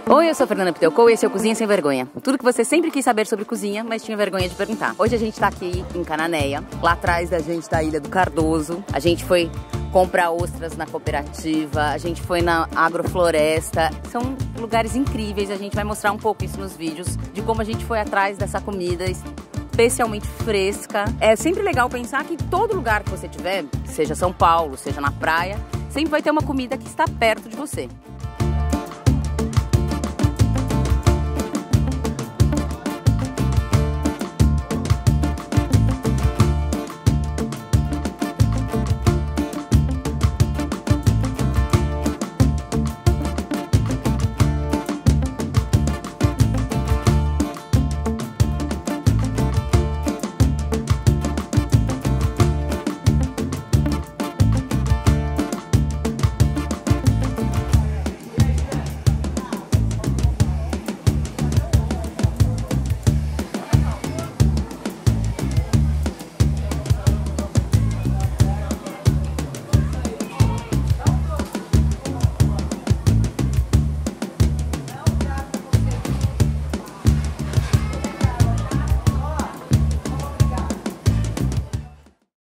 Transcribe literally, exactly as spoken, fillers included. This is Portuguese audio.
Oi, eu sou a Fernanda Pittelkow e esse é o Cozinha Sem Vergonha. Tudo que você sempre quis saber sobre cozinha, mas tinha vergonha de perguntar. Hoje a gente tá aqui em Cananéia. Lá atrás da gente tá a Ilha do Cardoso. A gente foi comprar ostras na cooperativa, a gente foi na agrofloresta. São lugares incríveis, a gente vai mostrar um pouco isso nos vídeos, de como a gente foi atrás dessa comida especialmente fresca. É sempre legal pensar que todo lugar que você tiver, seja São Paulo, seja na praia, sempre vai ter uma comida que está perto de você.